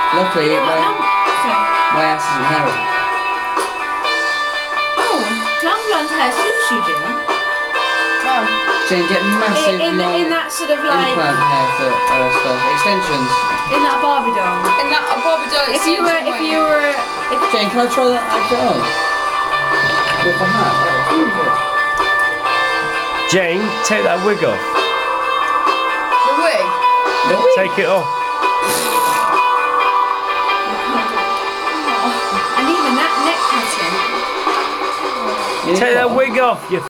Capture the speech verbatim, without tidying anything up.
Luckily, You know my, what, now- my ass isn't hairy. Oh, glam blonde hair suits you, Jane. Oh. Jane, get massive In, in, long in that sort of like, implant hair for uh, stuff. Extensions. in that Barbie doll. And that a Barbie doll. If you were, if you were, if, Jane, can I try that outfit on? With the hat? That looks really good. Jane, take that wig off. The wig. Take it off. and even that neck pattern. Yeah. Take that wig off, you